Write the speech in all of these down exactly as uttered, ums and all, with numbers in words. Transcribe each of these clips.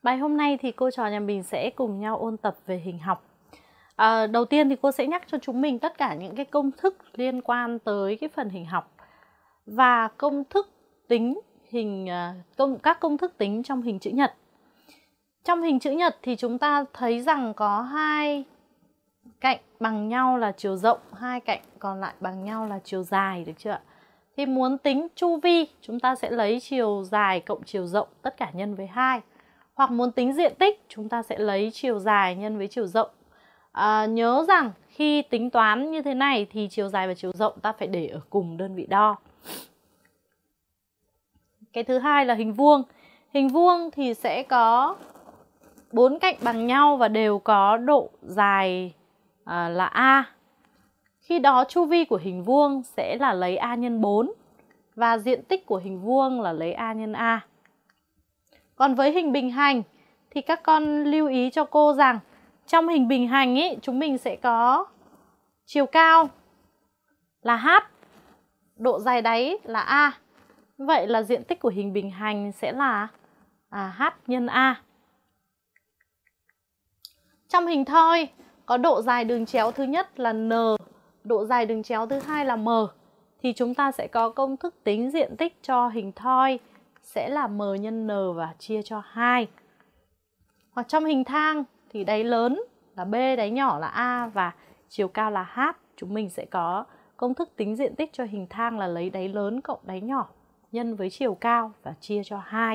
Bài hôm nay thì cô trò nhà mình sẽ cùng nhau ôn tập về hình học. À, đầu tiên thì cô sẽ nhắc cho chúng mình tất cả những cái công thức liên quan tới cái phần hình học và công thức tính hình công các công thức tính trong hình chữ nhật. Trong hình chữ nhật thì chúng ta thấy rằng có hai cạnh bằng nhau là chiều rộng, hai cạnh còn lại bằng nhau là chiều dài, được chưa ạ? Thì muốn tính chu vi, chúng ta sẽ lấy chiều dài cộng chiều rộng tất cả nhân với hai. Hoặc muốn tính diện tích, chúng ta sẽ lấy chiều dài nhân với chiều rộng. À, nhớ rằng khi tính toán như thế này thì chiều dài và chiều rộng ta phải để ở cùng đơn vị đo. Cái thứ hai là hình vuông. Hình vuông thì sẽ có bốn cạnh bằng nhau và đều có độ dài à, là A. Khi đó chu vi của hình vuông sẽ là lấy A nhân bốn và diện tích của hình vuông là lấy A nhân A. Còn với hình bình hành thì các con lưu ý cho cô rằng trong hình bình hành ý, chúng mình sẽ có chiều cao là H, độ dài đáy là A. Vậy là diện tích của hình bình hành sẽ là à, H nhân A. Trong hình thoi có độ dài đường chéo thứ nhất là N, độ dài đường chéo thứ hai là M. Thì chúng ta sẽ có công thức tính diện tích cho hình thoi sẽ là M nhân N và chia cho hai. Hoặc trong hình thang thì đáy lớn là B, đáy nhỏ là A và chiều cao là H. Chúng mình sẽ có công thức tính diện tích cho hình thang là lấy đáy lớn cộng đáy nhỏ nhân với chiều cao và chia cho hai.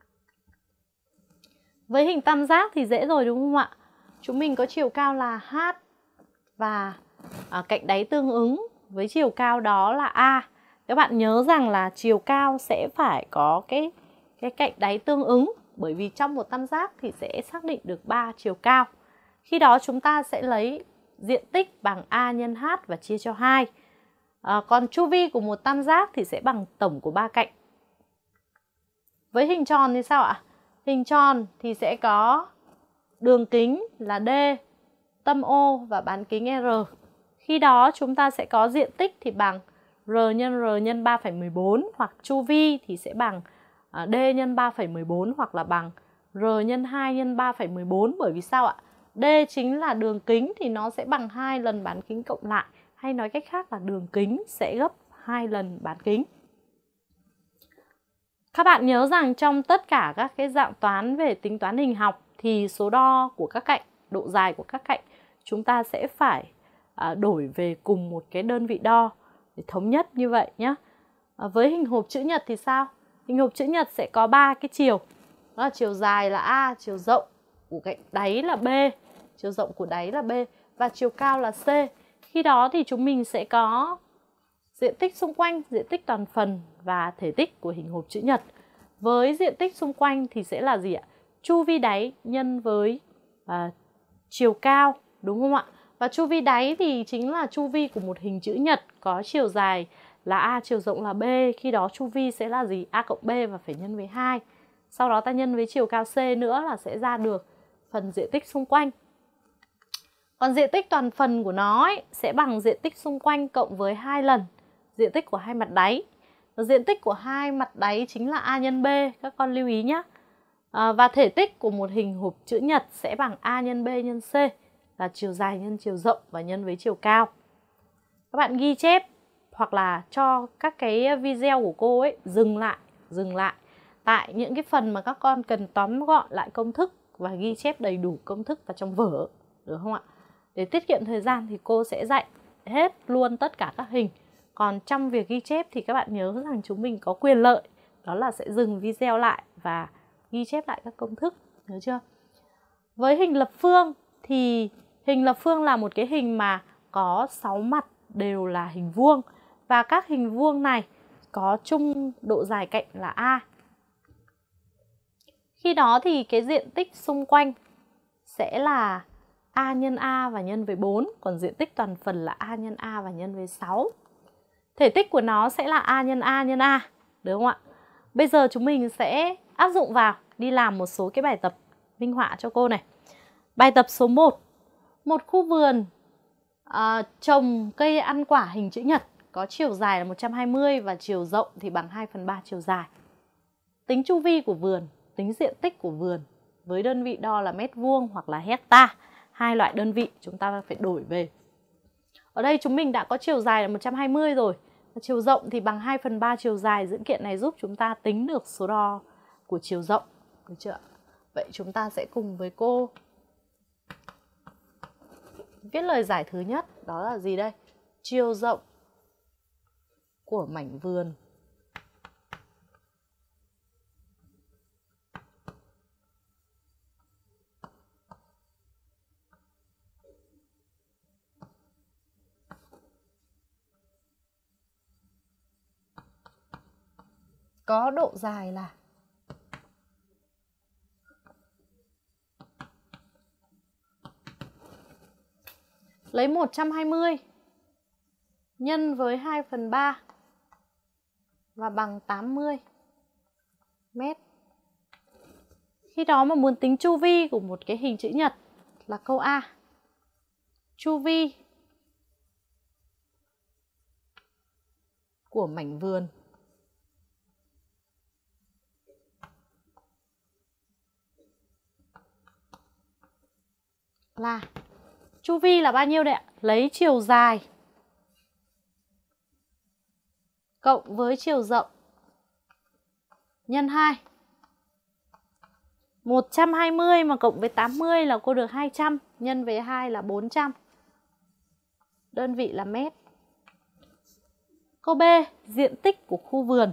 Với hình tam giác thì dễ rồi đúng không ạ? Chúng mình có chiều cao là H và à, cạnh đáy tương ứng với chiều cao đó là A. Các bạn nhớ rằng là chiều cao sẽ phải có cái, cái cạnh đáy tương ứng, bởi vì trong một tam giác thì sẽ xác định được ba chiều cao. Khi đó chúng ta sẽ lấy diện tích bằng A nhân H và chia cho hai. À, còn chu vi của một tam giác thì sẽ bằng tổng của ba cạnh. Với hình tròn thì sao ạ? Hình tròn thì sẽ có đường kính là D, tâm O và bán kính R. Khi đó chúng ta sẽ có diện tích thì bằng R nhân R nhân ba phẩy mười bốn, hoặc chu vi thì sẽ bằng D nhân ba phẩy mười bốn hoặc là bằng R nhân hai nhân ba phẩy mười bốn. Bởi vì sao ạ? D chính là đường kính thì nó sẽ bằng hai lần bán kính cộng lại. Hay nói cách khác là đường kính sẽ gấp hai lần bán kính. Các bạn nhớ rằng trong tất cả các cái dạng toán về tính toán hình học thì số đo của các cạnh, độ dài của các cạnh chúng ta sẽ phải à, đổi về cùng một cái đơn vị đo để thống nhất như vậy nhé. À, với hình hộp chữ nhật thì sao? Hình hộp chữ nhật sẽ có ba cái chiều. Đó là chiều dài là A, chiều rộng của cạnh đáy là B, chiều rộng của đáy là B và chiều cao là C. Khi đó thì chúng mình sẽ có diện tích xung quanh, diện tích toàn phần và thể tích của hình hộp chữ nhật. Với diện tích xung quanh thì sẽ là gì ạ? Chu vi đáy nhân với à, chiều cao, đúng không ạ? Và chu vi đáy thì chính là chu vi của một hình chữ nhật có chiều dài là A, chiều rộng là B. Khi đó chu vi sẽ là gì? A cộng B và phải nhân với hai. Sau đó ta nhân với chiều cao C nữa là sẽ ra được phần diện tích xung quanh. Còn diện tích toàn phần của nó ấy, sẽ bằng diện tích xung quanh cộng với hai lần diện tích của hai mặt đáy. Và diện tích của hai mặt đáy chính là A nhân B, các con lưu ý nhé. À, và thể tích của một hình hộp chữ nhật sẽ bằng A nhân B nhân C, là chiều dài nhân chiều rộng và nhân với chiều cao. Các bạn ghi chép hoặc là cho các cái video của cô ấy dừng lại, dừng lại tại những cái phần mà các con cần tóm gọn lại công thức và ghi chép đầy đủ công thức vào trong vở, được không ạ? Để tiết kiệm thời gian thì cô sẽ dạy hết luôn tất cả các hình. Còn trong việc ghi chép thì các bạn nhớ rằng chúng mình có quyền lợi, đó là sẽ dừng video lại và ghi chép lại các công thức, nhớ chưa? Với hình lập phương thì hình lập phương là một cái hình mà có sáu mặt đều là hình vuông. Và các hình vuông này có chung độ dài cạnh là A. Khi đó thì cái diện tích xung quanh sẽ là A nhân A và nhân với bốn. Còn diện tích toàn phần là A nhân A và nhân với sáu. Thể tích của nó sẽ là A nhân A nhân A, được không ạ? Bây giờ chúng mình sẽ áp dụng vào, đi làm một số cái bài tập minh họa cho cô này. Bài tập số một. Một khu vườn à, trồng cây ăn quả hình chữ nhật có chiều dài là một trăm hai mươi và chiều rộng thì bằng hai phần ba chiều dài. Tính chu vi của vườn, tính diện tích của vườn với đơn vị đo là mét vuông hoặc là hecta. Hai loại đơn vị chúng ta phải đổi về. Ở đây chúng mình đã có chiều dài là một trăm hai mươi rồi. Chiều rộng thì bằng hai phần ba chiều dài. Dữ kiện này giúp chúng ta tính được số đo của chiều rộng. Được chưa? Vậy chúng ta sẽ cùng với cô viết lời giải thứ nhất. Đó là gì đây? Chiều rộng của mảnh vườn có độ dài là lấy một trăm hai mươi nhân với hai phần ba và bằng tám mươi mét. Khi đó mà muốn tính chu vi của một cái hình chữ nhật là câu A. Chu vi của mảnh vườn là chu vi là bao nhiêu đấy ạ? Lấy chiều dài cộng với chiều rộng nhân hai. một trăm hai mươi mà cộng với tám mươi là cô được hai trăm, nhân với hai là bốn trăm. Đơn vị là mét. Câu B, diện tích của khu vườn.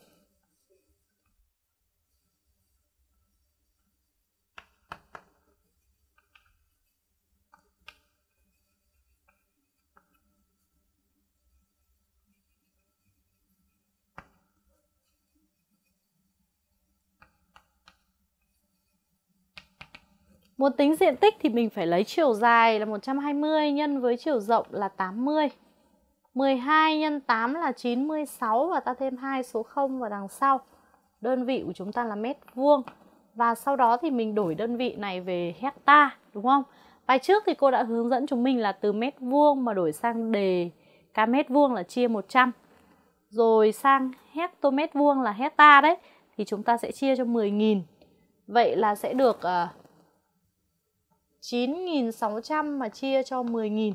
Muốn tính diện tích thì mình phải lấy chiều dài là một trăm hai mươi nhân với chiều rộng là tám mươi. mười hai nhân tám là chín mươi sáu và ta thêm hai số không vào đằng sau. Đơn vị của chúng ta là mét vuông. Và sau đó thì mình đổi đơn vị này về hecta, đúng không? Bài trước thì cô đã hướng dẫn chúng mình là từ mét vuông mà đổi sang đề ca mét vuông là chia một trăm. Rồi sang hectomét vuông là hecta đấy. Thì chúng ta sẽ chia cho mười nghìn. Vậy là sẽ được uh, chín nghìn sáu trăm mà chia cho mười nghìn.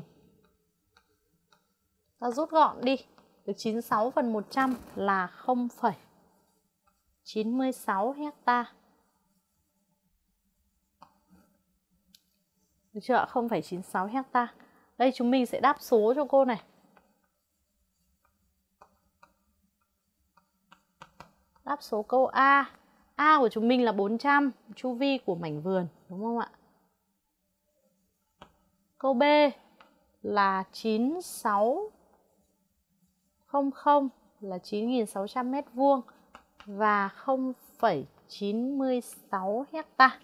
Ta rút gọn đi. Được chín mươi sáu phần một trăm là không phẩy chín mươi sáu hecta. Được chưa? không phẩy chín mươi sáu hecta. Đây chúng mình sẽ đáp số cho cô này. Đáp số câu A. A của chúng mình là bốn trăm, chu vi của mảnh vườn, đúng không ạ? Câu B là chín mươi sáu không không là chín nghìn sáu trăm mét vuông và không phẩy chín mươi sáu hecta.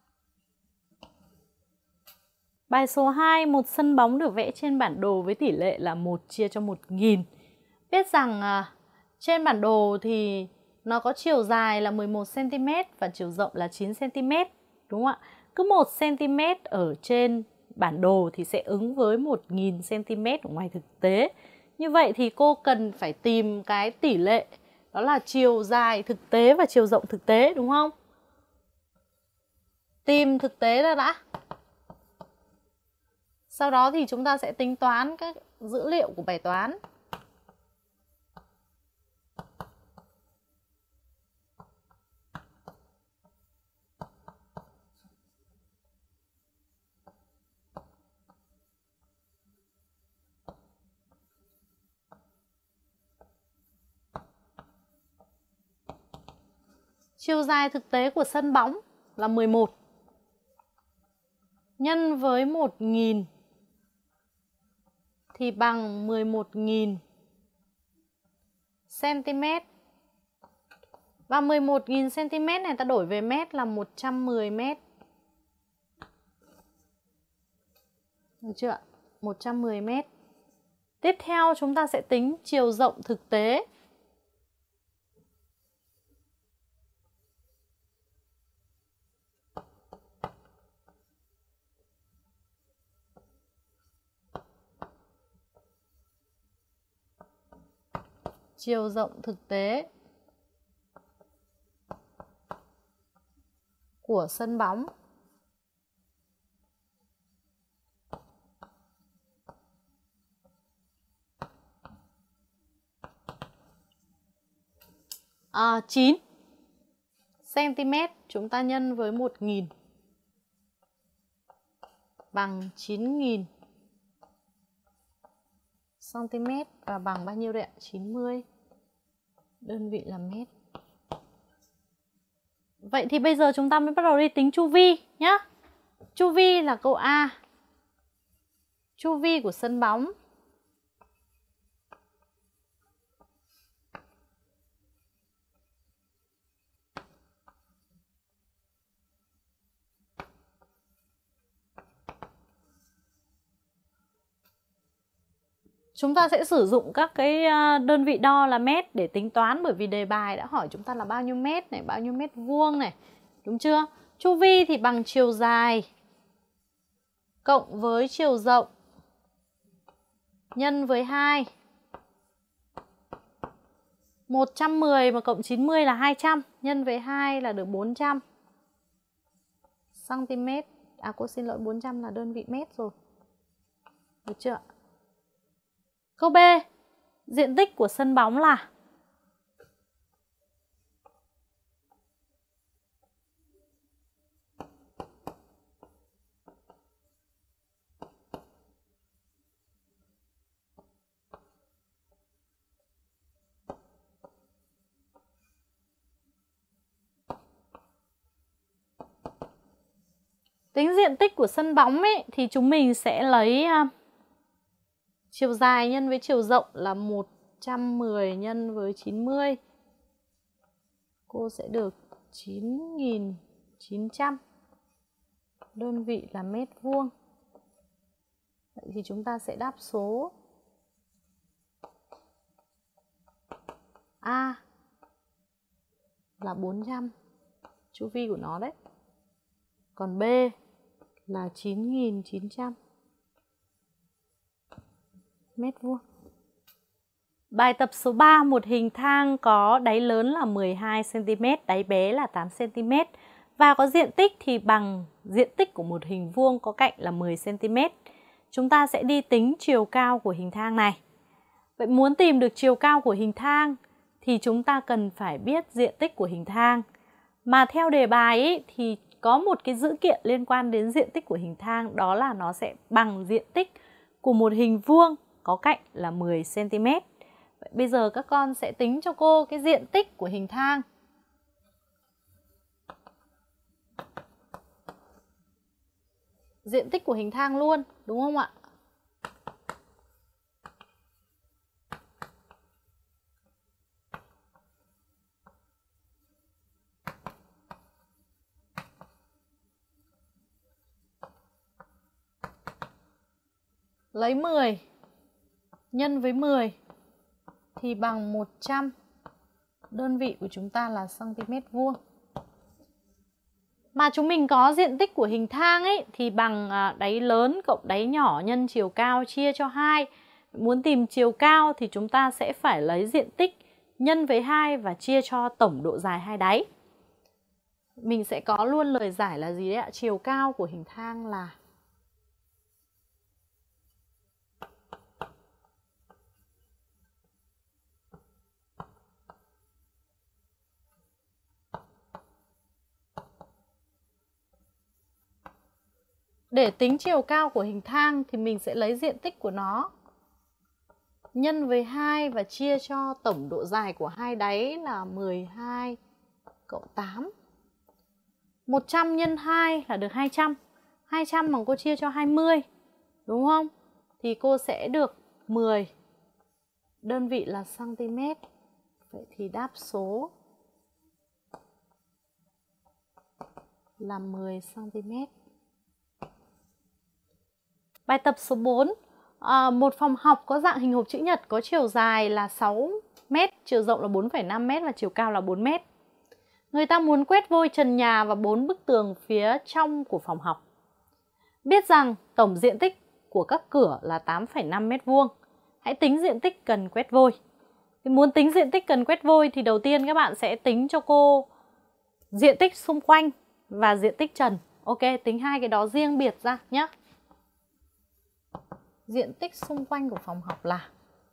Bài số hai, một sân bóng được vẽ trên bản đồ với tỷ lệ là một chia cho một nghìn. Biết rằng à, trên bản đồ thì nó có chiều dài là mười một xăng ti mét và chiều rộng là chín xăng ti mét, đúng không ạ? Cứ một xăng ti mét ở trên bản đồ thì sẽ ứng với một nghìn xăng ti mét ở ngoài thực tế. Như vậy thì cô cần phải tìm cái tỷ lệ, đó là chiều dài thực tế và chiều rộng thực tế, đúng không? Tìm thực tế ra đã. Sau đó thì chúng ta sẽ tính toán các dữ liệu của bài toán. Chiều dài thực tế của sân bóng là mười một. Nhân với một nghìn thì bằng mười một nghìn cm. Và mười một nghìn cm này ta đổi về mét là một trăm mười mét. Được chưa? một trăm mười mét. Tiếp theo chúng ta sẽ tính chiều rộng thực tế. Chiều rộng thực tế của sân bóng. À, chín cm chúng ta nhân với một nghìn bằng chín nghìn cm và bằng bao nhiêu đấy ạ? chín mươi. Đơn vị là mét. Vậy thì bây giờ chúng ta mới bắt đầu đi tính chu vi nhá. Chu vi là câu A. Chu vi của sân bóng chúng ta sẽ sử dụng các cái đơn vị đo là mét để tính toán, bởi vì đề bài đã hỏi chúng ta là bao nhiêu mét này, bao nhiêu mét vuông này, đúng chưa? Chu vi thì bằng chiều dài cộng với chiều rộng nhân với hai. một trăm mười mà cộng chín mươi là hai trăm, nhân với hai là được bốn trăm cm. À cô xin lỗi, bốn trăm là đơn vị mét rồi. Được chưa? Câu B, diện tích của sân bóng là tính diện tích của sân bóng ấy thì chúng mình sẽ lấy uh, chiều dài nhân với chiều rộng là một trăm mười nhân với chín mươi. Cô sẽ được chín nghìn chín trăm. Đơn vị là mét vuông. Vậy thì chúng ta sẽ đáp số A là bốn trăm. Chu vi của nó đấy. Còn B là chín nghìn chín trăm mét vuông. Bài tập số ba, một hình thang có đáy lớn là mười hai xăng ti mét, đáy bé là tám xăng ti mét và có diện tích thì bằng diện tích của một hình vuông có cạnh là mười xăng ti mét. Chúng ta sẽ đi tính chiều cao của hình thang này. Vậy muốn tìm được chiều cao của hình thang thì chúng ta cần phải biết diện tích của hình thang. Mà theo đề bài ấy, thì có một cái dữ kiện liên quan đến diện tích của hình thang, đó là nó sẽ bằng diện tích của một hình vuông có cạnh là mười xăng ti mét. Vậy bây giờ các con sẽ tính cho cô cái diện tích của hình thang. Diện tích của hình thang luôn, đúng không ạ? Lấy mười nhân với mười thì bằng một trăm. Đơn vị của chúng ta là cm vuông. Mà chúng mình có diện tích của hình thang ấy thì bằng đáy lớn cộng đáy nhỏ nhân chiều cao chia cho hai. Muốn tìm chiều cao thì chúng ta sẽ phải lấy diện tích nhân với hai và chia cho tổng độ dài hai đáy. Mình sẽ có luôn lời giải là gì đấy ạ? Chiều cao của hình thang là để tính chiều cao của hình thang thì mình sẽ lấy diện tích của nó nhân với hai và chia cho tổng độ dài của hai đáy là mười hai cộng tám. một trăm nhân hai là được hai trăm. hai trăm bằng cô chia cho hai mươi, đúng không? Thì cô sẽ được mười. Đơn vị là cm. Vậy thì đáp số là mười xăng ti mét. Bài tập số bốn, à, một phòng học có dạng hình hộp chữ nhật có chiều dài là sáu mét, chiều rộng là bốn phẩy năm mét và chiều cao là bốn mét. Người ta muốn quét vôi trần nhà và bốn bức tường phía trong của phòng học. Biết rằng tổng diện tích của các cửa là tám phẩy năm mét vuông. Hãy tính diện tích cần quét vôi. Thì muốn tính diện tích cần quét vôi thì đầu tiên các bạn sẽ tính cho cô diện tích xung quanh và diện tích trần. Ok, tính hai cái đó riêng biệt ra nhé. Diện tích xung quanh của phòng học là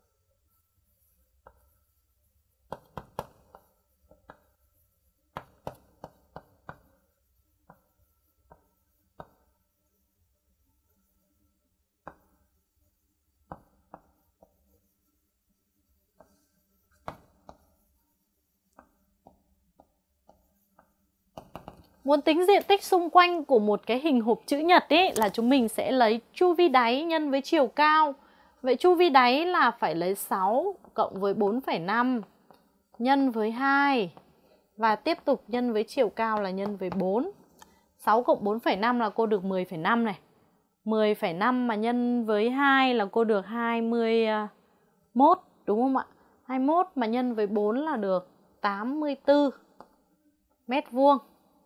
muốn tính diện tích xung quanh của một cái hình hộp chữ nhật ấy là chúng mình sẽ lấy chu vi đáy nhân với chiều cao. Vậy chu vi đáy là phải lấy sáu cộng với bốn phẩy năm nhân với hai và tiếp tục nhân với chiều cao là nhân với bốn. sáu cộng bốn phẩy năm là cô được mười phẩy năm này. mười phẩy năm mà nhân với hai là cô được hai mươi mốt, đúng không ạ? hai mươi mốt mà nhân với bốn là được tám mươi tư mét vuông.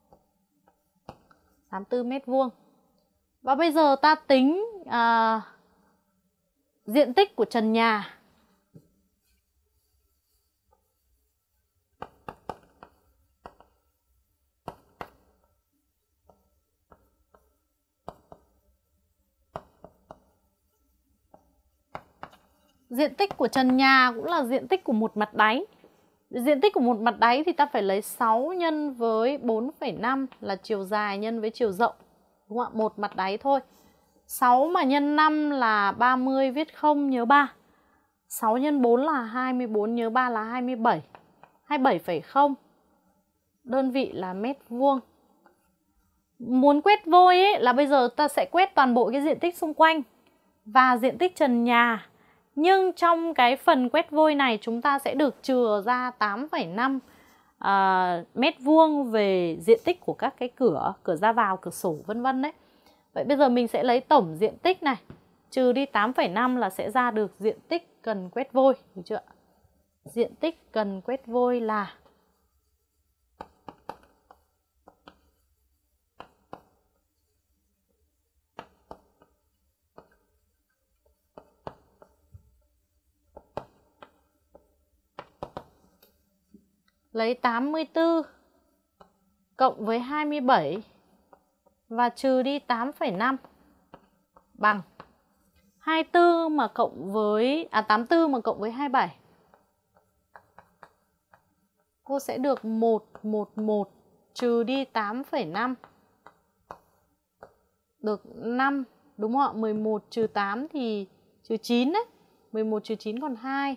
tám mươi tư mét vuông. Và bây giờ ta tính à, diện tích của trần nhà. Diện tích của trần nhà cũng là diện tích của một mặt đáy. Diện tích của một mặt đáy thì ta phải lấy sáu nhân với bốn phẩy năm là chiều dài nhân với chiều rộng. Đúng không ạ? Một mặt đáy thôi. sáu mà nhân năm là ba mươi, viết không nhớ ba. sáu nhân bốn là hai mươi bốn, nhớ ba là hai mươi bảy. hai mươi bảy phẩy không. Đơn vị là mét vuông. Muốn quét vôi ấy, là bây giờ ta sẽ quét toàn bộ cái diện tích xung quanh và diện tích trần nhà. Nhưng trong cái phần quét vôi này chúng ta sẽ được trừ ra tám phẩy năm à, mét vuông về diện tích của các cái cửa, cửa ra vào, cửa sổ vân vân đấy. Vậy bây giờ mình sẽ lấy tổng diện tích này, trừ đi tám phẩy năm là sẽ ra được diện tích cần quét vôi, được chưa? Diện tích cần quét vôi là lấy tám mươi tư cộng với hai mươi bảy và trừ đi tám phẩy năm bằng hai mươi tư mà cộng với à tám mươi tư mà cộng với hai mươi bảy. Cô sẽ được một trăm mười một trừ đi tám phẩy năm được năm, đúng không ạ? mười một trừ tám thì trừ chín đấy. mười một trừ chín còn hai.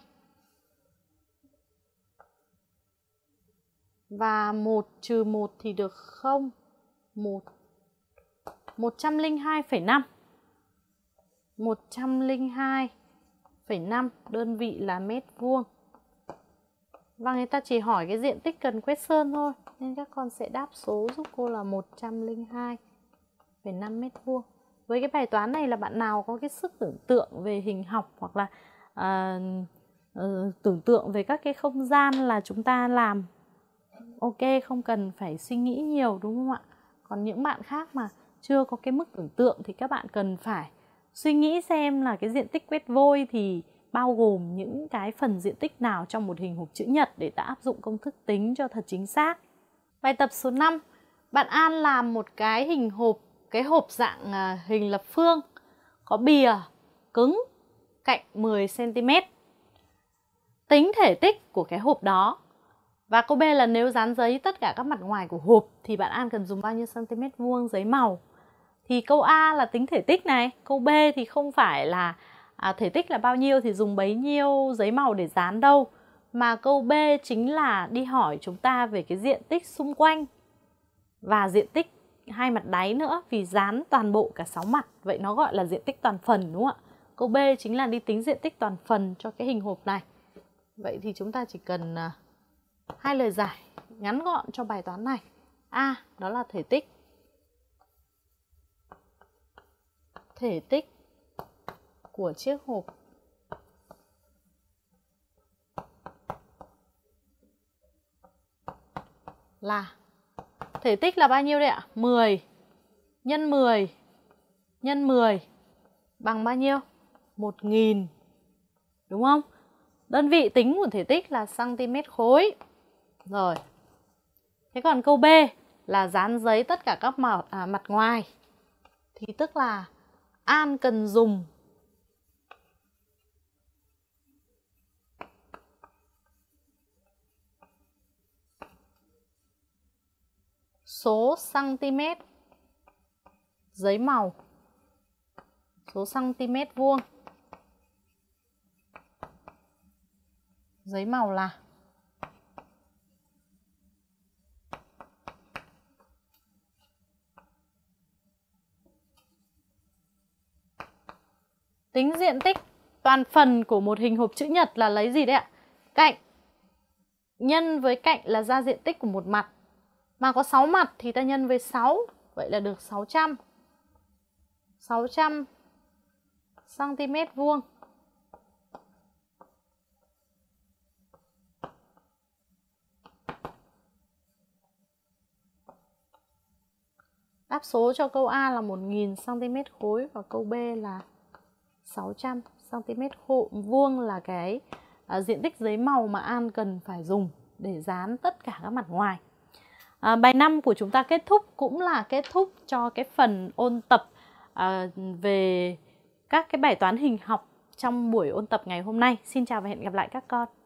Và một trừ một thì được không. một. một trăm lẻ hai phẩy năm. một trăm lẻ hai phẩy năm đơn vị là mét vuông. Và người ta chỉ hỏi cái diện tích cần quét sơn thôi, nên các con sẽ đáp số giúp cô là một trăm lẻ hai phẩy năm mét vuông. Với cái bài toán này là bạn nào có cái sức tưởng tượng về hình học hoặc là à, uh, tưởng tượng về các cái không gian là chúng ta làm ok, không cần phải suy nghĩ nhiều, đúng không ạ? Còn những bạn khác mà chưa có cái mức tưởng tượng thì các bạn cần phải suy nghĩ xem là cái diện tích quét vôi thì bao gồm những cái phần diện tích nào trong một hình hộp chữ nhật để ta áp dụng công thức tính cho thật chính xác. Bài tập số năm, bạn An làm một cái hình hộp, cái hộp dạng hình lập phương có bìa cứng cạnh mười xăng ti mét. Tính thể tích của cái hộp đó. Và câu B là nếu dán giấy tất cả các mặt ngoài của hộp thì bạn An cần dùng bao nhiêu cm vuông giấy màu. Thì câu A là tính thể tích này, câu B thì không phải là à, thể tích là bao nhiêu thì dùng bấy nhiêu giấy màu để dán đâu. Mà câu B chính là đi hỏi chúng ta về cái diện tích xung quanh và diện tích hai mặt đáy nữa, vì dán toàn bộ cả sáu mặt. Vậy nó gọi là diện tích toàn phần, đúng không ạ? Câu B chính là đi tính diện tích toàn phần cho cái hình hộp này. Vậy thì chúng ta chỉ cần uh, hai lời giải ngắn gọn cho bài toán này. A, đó là thể tích. Thể tích của chiếc hộp là, thể tích là bao nhiêu đây ạ? mười nhân mười nhân mười bằng bao nhiêu? một nghìn. Đúng không? Đơn vị tính của thể tích là cm khối. Rồi. Thế còn câu B, là dán giấy tất cả các mặt, à, mặt ngoài, thì tức là An cần dùng số cm giấy màu, số cm vuông giấy màu là tính diện tích toàn phần của một hình hộp chữ nhật là lấy gì đấy ạ? Cạnh nhân với cạnh là ra diện tích của một mặt. Mà có sáu mặt thì ta nhân với sáu, vậy là được sáu trăm. sáu trăm cm vuông. Đáp số cho câu A là một nghìn cm khối và câu B là sáu trăm cm vuông là cái à, diện tích giấy màu mà An cần phải dùng để dán tất cả các mặt ngoài. À, bài năm của chúng ta kết thúc cũng là kết thúc cho cái phần ôn tập à, về các cái bài toán hình học trong buổi ôn tập ngày hôm nay. Xin chào và hẹn gặp lại các con.